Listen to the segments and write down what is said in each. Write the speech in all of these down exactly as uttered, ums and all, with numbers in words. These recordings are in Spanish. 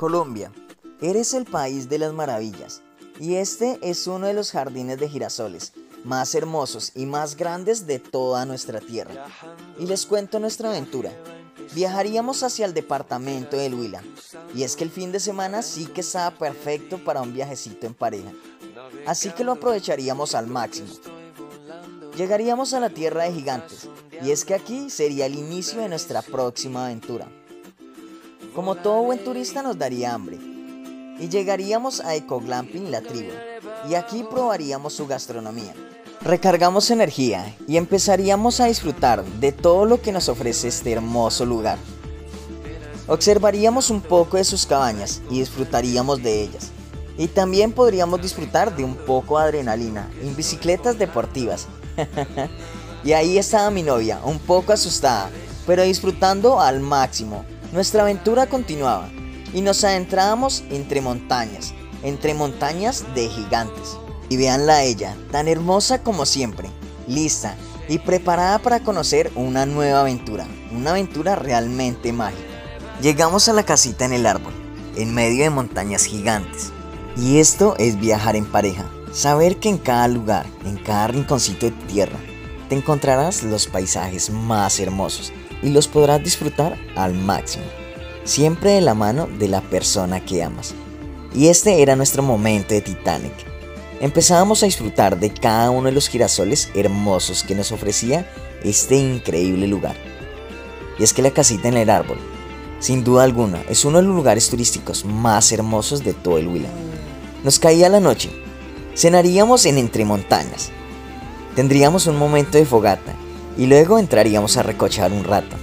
Colombia, eres el país de las maravillas y este es uno de los jardines de girasoles más hermosos y más grandes de toda nuestra tierra. Y les cuento nuestra aventura. Viajaríamos hacia el departamento del Huila y es que el fin de semana sí que estaba perfecto para un viajecito en pareja, así que lo aprovecharíamos al máximo. Llegaríamos a la tierra de gigantes y es que aquí sería el inicio de nuestra próxima aventura. Como todo buen turista nos daría hambre y llegaríamos a Ecoglamping La Tribu y aquí probaríamos su gastronomía. Recargamos energía y empezaríamos a disfrutar de todo lo que nos ofrece este hermoso lugar. Observaríamos un poco de sus cabañas y disfrutaríamos de ellas. Y también podríamos disfrutar de un poco de adrenalina en bicicletas deportivas. Y ahí estaba mi novia, un poco asustada, pero disfrutando al máximo. Nuestra aventura continuaba y nos adentrábamos entre montañas, entre montañas de gigantes. Y véanla a ella, tan hermosa como siempre, lista y preparada para conocer una nueva aventura, una aventura realmente mágica. Llegamos a la casita en el árbol, en medio de montañas gigantes. Y esto es viajar en pareja, saber que en cada lugar, en cada rinconcito de tu tierra, te encontrarás los paisajes más hermosos y los podrás disfrutar al máximo, siempre de la mano de la persona que amas. Y este era nuestro momento de Titanic. Empezábamos a disfrutar de cada uno de los girasoles hermosos que nos ofrecía este increíble lugar. Y es que la casita en el árbol, sin duda alguna, es uno de los lugares turísticos más hermosos de todo el Huila. Nos caía la noche, cenaríamos en Entre Montañas, tendríamos un momento de fogata y luego entraríamos a recochar un rato.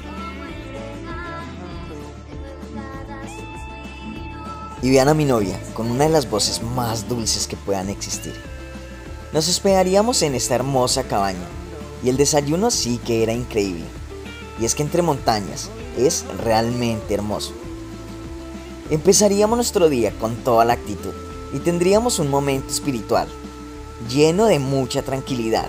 Y vean a mi novia, con una de las voces más dulces que puedan existir. Nos hospedaríamos en esta hermosa cabaña y el desayuno sí que era increíble. Y es que Entre Montañas es realmente hermoso. Empezaríamos nuestro día con toda la actitud y tendríamos un momento espiritual, lleno de mucha tranquilidad.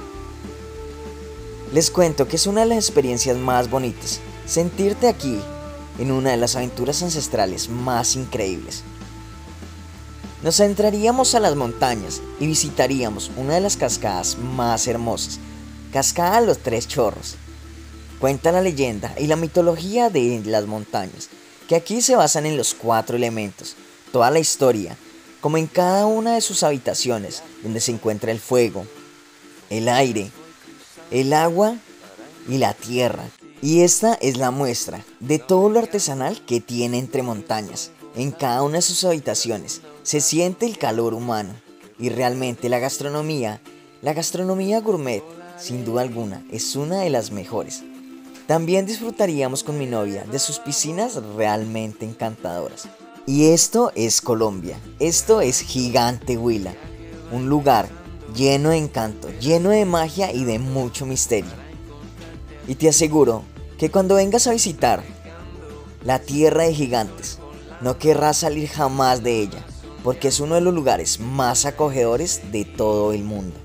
Les cuento que es una de las experiencias más bonitas, sentirte aquí en una de las aventuras ancestrales más increíbles. Nos adentraríamos a las montañas y visitaríamos una de las cascadas más hermosas, Cascada Los Tres Chorros. Cuenta la leyenda y la mitología de las montañas, que aquí se basan en los cuatro elementos, toda la historia, como en cada una de sus habitaciones, donde se encuentra el fuego, el aire, el agua y la tierra. Y esta es la muestra de todo lo artesanal que tiene Entre Montañas. En cada una de sus habitaciones se siente el calor humano y realmente la gastronomía, la gastronomía gourmet, sin duda alguna, es una de las mejores. También disfrutaríamos con mi novia de sus piscinas realmente encantadoras. Y esto es Colombia, esto es Gigante Huila, un lugar lleno de encanto, lleno de magia y de mucho misterio. Y te aseguro que cuando vengas a visitar la tierra de gigantes, no querrás salir jamás de ella, porque es uno de los lugares más acogedores de todo el mundo.